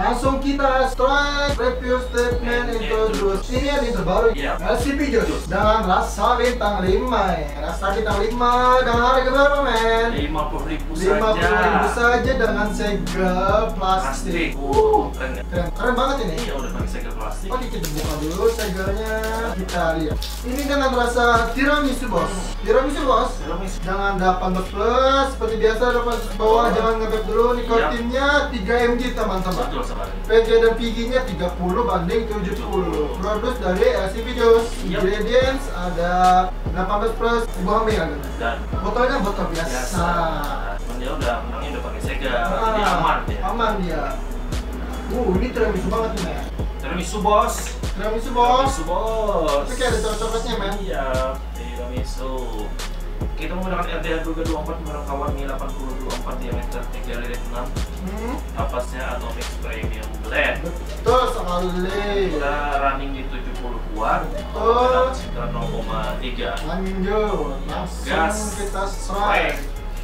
Langsung kita strike review statement introduce. Ini yang terbaru LCP Juice dengan rasa bintang 5 ya. Rasa bintang 5 dengan harga berapa men? 50.000 saja dengan segel plastik. Keren banget ini. Iya udah pakai segel plastik. Oh kita buka dulu segelnya. Kita lihat. Ini dengan rasa tiramisu bos. Tiramisu bos. Jangan 18 plus seperti biasa 18 bawah. Jangan ngebet dulu. Nikotinnya 3 mg teman-teman. PG dan PG-nya 30 banding 70. Produk dari LCP Juice. Ingredients ada 18 plus ibu hamil. Dan botolnya botol biasa. Dia udah menangnya udah pakai segel. Jadi aman dia. Aman dia. Ini tiramisu banget nih men. Tiramisu bos. Tiramisu bos. Tiramisu bos. Itu kayak ada coklatnya men. Iya, tiramisu. Kita menggunakan RDA 24 barang kawan Mi 8024 diameter 3/6. Apasnya Atomic Premium Blend. Betul sekali. Kita running di 70 watt. Betul. Sekitar 0,3. Lanjut. Langsung Gas. kita strike.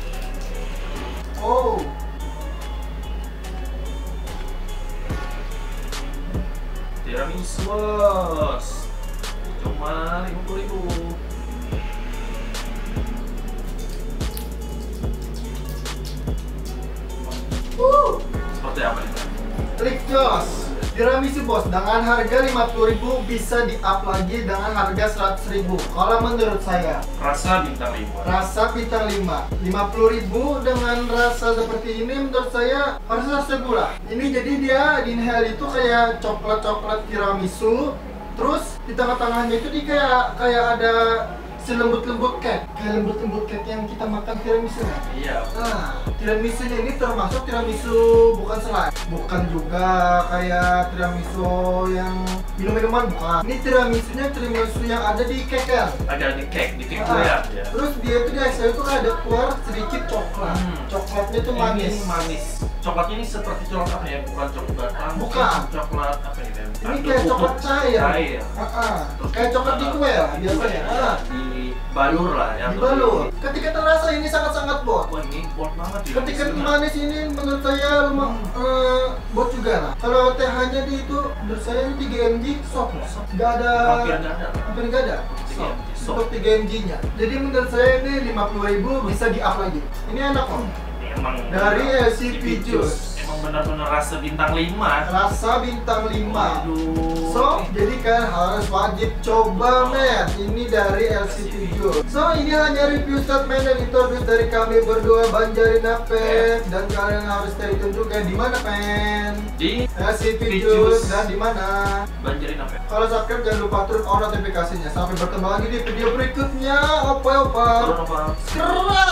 Oh. Tiramisu bos. Cuma 50.000. Seperti apa nih? Trik jos. Tiramisu bos dengan harga 50.000 bisa di-up lagi dengan harga 100.000. Kalau menurut saya Rasa bintang 5. rasa bintang 5 50.000 dengan rasa seperti ini menurut saya harusnya 100.000 lah. Ini jadi dia di inhale itu kayak coklat-coklat tiramisu. Terus di tengah-tengahnya itu dia kayak ada lembut-lembut cake, kayak lembut-lembut cake yang kita makan tiramisu ya. Iya. Nah, tiramisunya ini termasuk tiramisu bukan selai, bukan juga kayak tiramisu yang minum-minuman, bukan. Ini tiramisunya tiramisu yang ada di cake kan? Ada di cake ya. Terus dia itu di extra itu ada keluar sedikit coklat. Coklatnya tuh manis. Ini manis. Coklatnya ini seperti coklat apa ya? Bukan coklat. Bukan. Coklat apa ini? Ini kayak coklat cair. Kayak coklat di kue lah biasanya. Dibalur lah ya. Dibalur. Ketika terasa ini sangat-sangat bot. Wah ini bot banget ya. Ketika manis ini menurut saya bot juga lah. Kalau TH-nya di itu menurut saya ini 3 mg soft. Nggak ada. Hampir nggak ada. Untuk 3 mg-nya. Jadi menurut saya ini 50.000 bisa di-up lagi. Ini enak kok. Emang dari LCP Juice. Emang benar-benar rasa bintang 5. Rasa bintang 5. Aduh. So, jadi kan harus wajib coba men. Ini dari LCP Juice. So, ini hanya review statement dan introduce dari kami berdua Banjarin Apet. Dan kalian harus stay tune juga di mana pen? Di LCP Juice dan di mana? Banjarin Apet. Kalau subscribe jangan lupa turn on notifikasinya. Sampai bertemu lagi di video berikutnya. Opa. Turun apa? Keren.